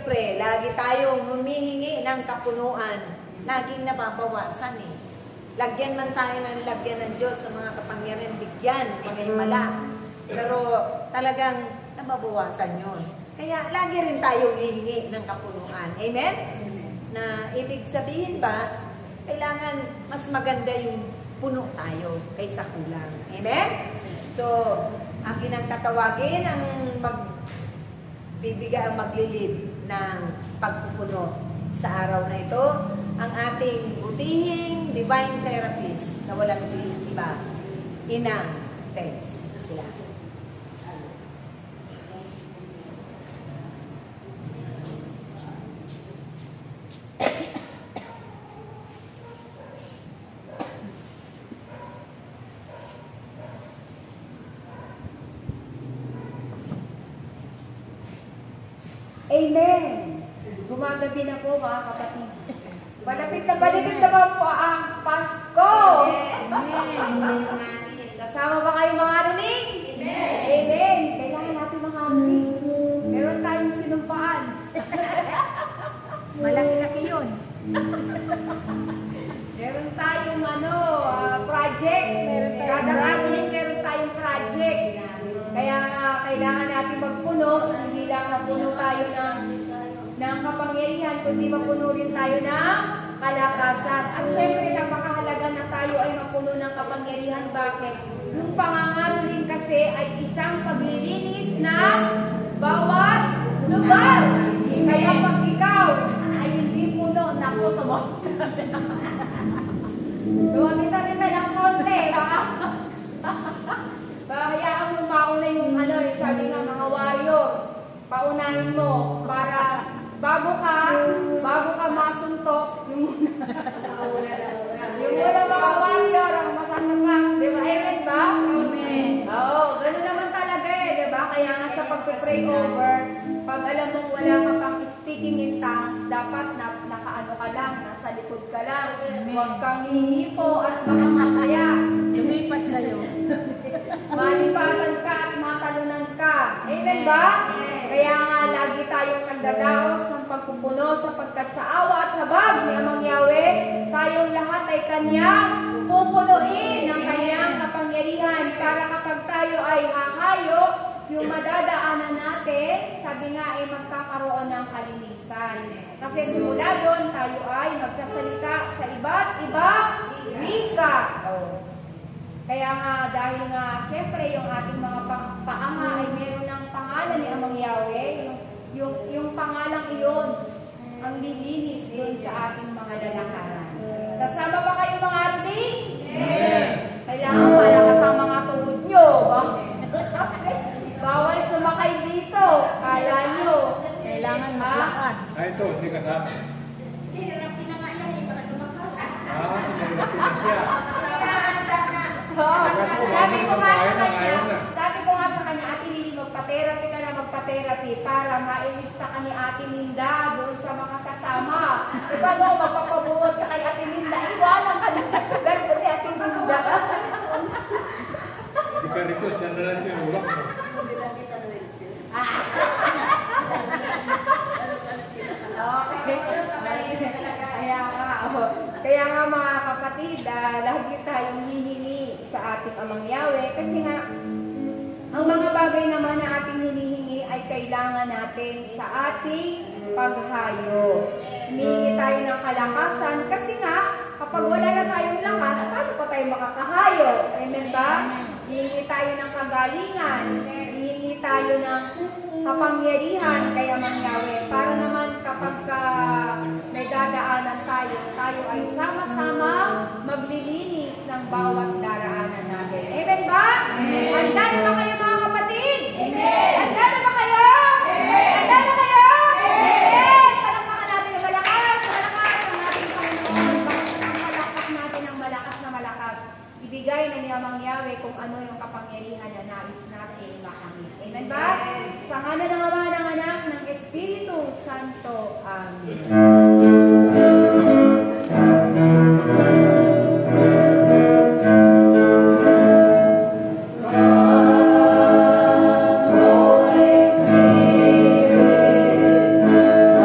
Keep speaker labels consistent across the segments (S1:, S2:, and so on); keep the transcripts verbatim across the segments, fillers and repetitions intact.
S1: siyempre, lagi tayong humihingi ng kapunuan. Laging nababawasan eh. Lagyan man tayo ng lagyan ng Diyos sa mga kapangyarihan, bigyan, pangimala. Pero talagang nababawasan yun. Kaya lagi rin tayo hihingi ng kapunuan. Amen? Na ibig sabihin ba, kailangan mas maganda yung puno tayo kaysa kulang. Amen? So, akin ang tatawagin ang magbibigay ang maglilid ng pagpupuno sa araw na ito, ang ating butihing divine therapist na walang iba, Inang Tess. Kailangan.
S2: Amen! Gumagabi na po mga kapatid. Malapit na malapit na ba po ang Pasko?
S1: Amen!
S2: Kasama ba kayo mga ruling? Amen! Amen! Kailangan natin mga ruling. Meron tayong sinumpaan.
S1: Malaki-laki yun.
S2: Meron tayong ano, uh, project. Meron tayong Kada ruling, meron tayong project. Kaya uh, kailangan natin magpuno. Hindi lang napuno tayo ng, ng kapangyarihan, kundi mapuno rin tayo ng kalakasan. At syempre, napakahalaga na tayo ay mapuno ng kapangyarihan. Bakit? Yung pangangaroling kasi ay isang paglilinis ng bawat lugar. Kaya pag ikaw ay hindi puno, naku, tumamit. Tumamit rin ka ng konti. Baka hayaan mo mauna yung ano, yung sabi nga mga warrior. Paunahin mo para bago ka, bago ka masuntok, yung muna, yung muna mga warrior ang masasapak. Di ba? Amen ba? Amen. Oo, gano'n naman talaga eh, di ba? Kaya nga sa pag-pray over, pag alam mong wala ka pang speaking in tongues, dapat na, nakaano ka lang, nasa likod ka lang. Huwag kang hihipo at baka mamaya lumipat sa'yo. Malipatan ka at matalunan ka. Amen ba? Kaya nga lagi tayong nagdadaos ng pagpupuno sapagkat sa awa at habag ni Amang Yahweh, tayong lahat ay Kanyang pupunuin ng Kanyang kapangyarihan para kapag tayo ay hahayo, yung madadaanan natin, sabi nga ay magkakaroon ng kalinisan. Kasi simula doon, tayo ay magsasalita sa iba't ibang wika. Oh. Kaya nga, dahil nga, syempre, yung ating mga pa paama ay meron ng pangalan ni Amang Yahweh, yung, yung, yung pangalang iyon, ang lilinis doon sa ating mga lalakaran. Kasama ba kayo mga ating? Yeah. Kailangan malakas ang mga tuhod nyo. Bawal sumakay dito. Kala nyo.
S1: Kailangan maglakad.
S3: Ah, ito, hindi kasama.
S1: Hirap na nga yan eh, para lumakas.
S3: Ah, hirap na siya.
S2: Oh, sabi ko nga sa kanya, sabi ko nga sa kanya, Ate Lili, magpa-therapy ka na magpa-therapy para mailista ka ni Ate Linda doon sa mga kasama. E paano, magpapabuot ka kay Ate Linda, iwanan ka na nagkagal ni Ate Linda.
S3: Hindi ka rito, siya na lang yung ulak mo.
S1: Hindi lang kita na rin siya.
S2: Kaya nga, oh, kaya nga mga kapatid, uh, lagi tayong hihingi sa ating Amang Yahweh kasi nga, ang mga bagay naman na ating hinihingi ay kailangan natin sa ating paghayo. Hihingi tayo ng kalakasan kasi nga, kapag wala na tayong lakas, paano pa tayo makakahayo? Amen ba? Hihingi tayo ng kagalingan, hihingi tayo ng kapangyarihan kay Amang Yahweh para naman kapag uh, may dadaanan tayo, tayo ay sama-sama maglilinis ng bawat daraanan natin. Amen ba? Amen. Handa na ba kayo mga kapatid? Amen. Handa na ba kayo? Amen. Handa na kayo? Amen. Palakpakan natin ng malakas, malakas ang ating Panginoon. Palakpak natin ng malakas na malakas. Ibigay na ni Amang Yahweh kung ano yung kapangyarihan na nais natin makamit. Amen ba? Amen. Sa ngalan ng Ama, ng Anak, ng Espiritu Santo. Amen.
S4: Come, Holy Spirit.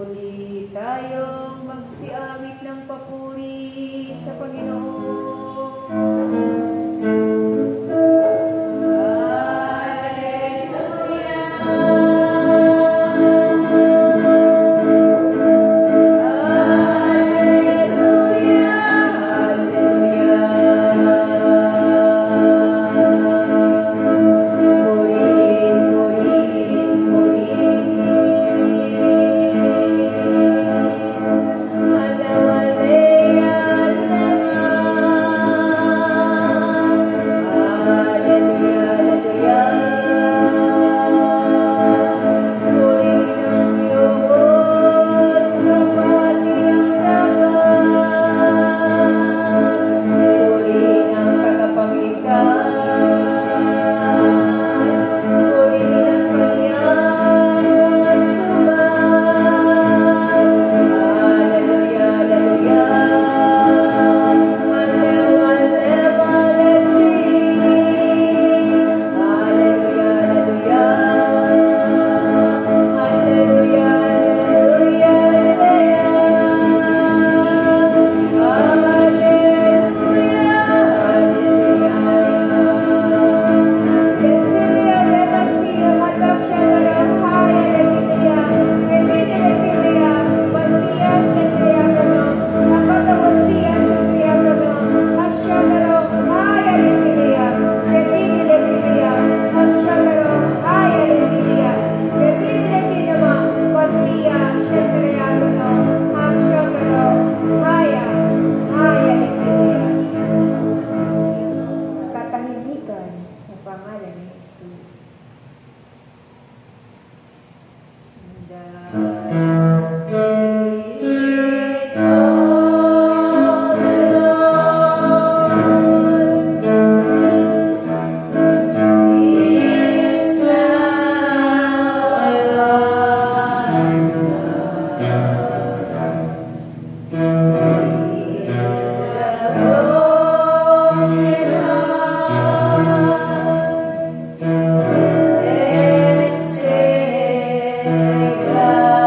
S2: muli tayong magsiawit ng papuri sa Panginoon.
S1: Exhale.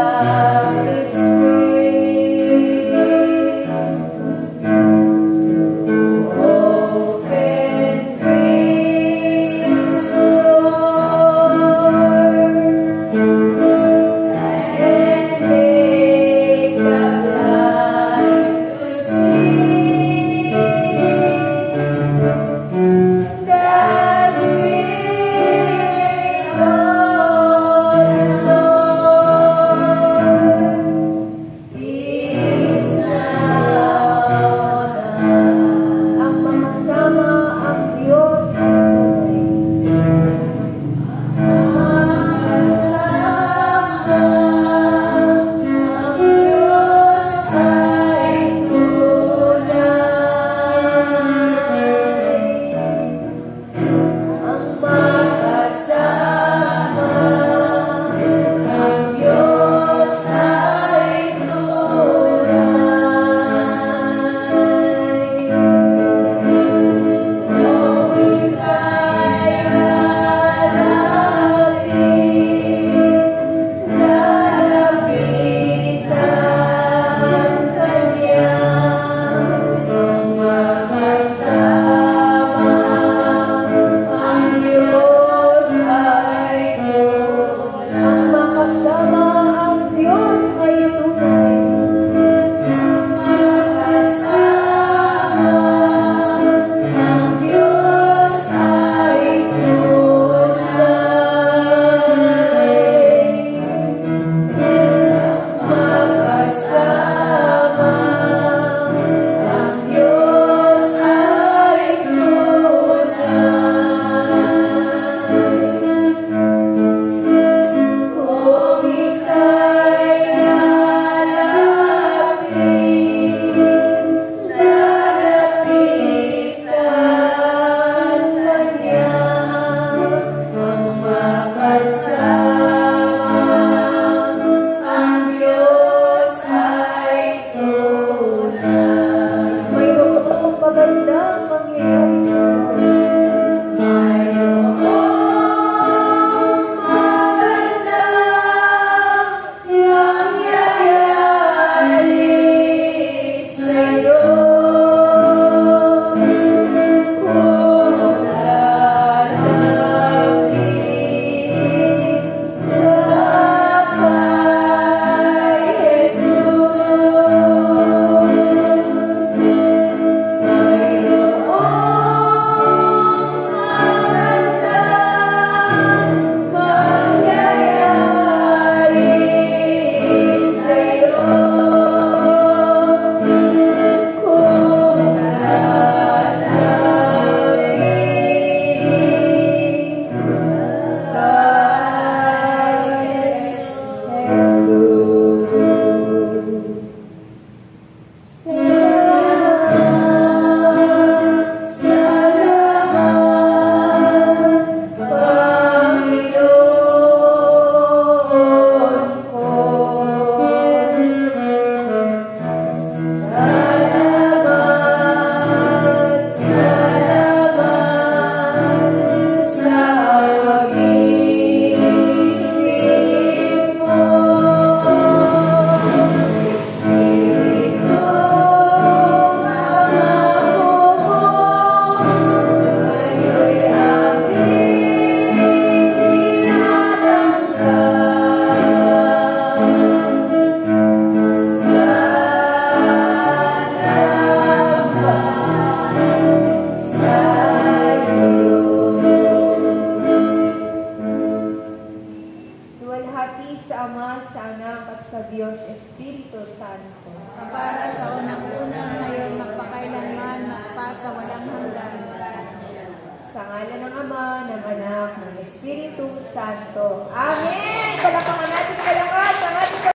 S2: sa Ama, sa Anak, at sa Diyos Espiritu Santo.
S4: Para sa unang-una, ngayon, magpakailanman, magpa sa walang hanggan.
S2: Sa ngalan ng Ama, ng Anak, ng Espiritu Santo. Amen!